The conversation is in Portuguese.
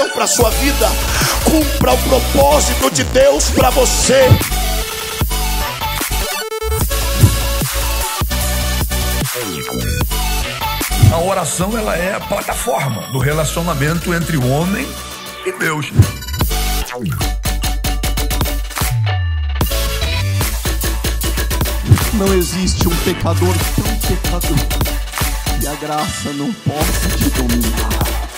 direção para a sua vida. Cumpra o propósito de Deus para você. A oração, ela é a plataforma do relacionamento entre o homem e Deus. Não existe um pecador tão pecador que a graça não possa te dominar.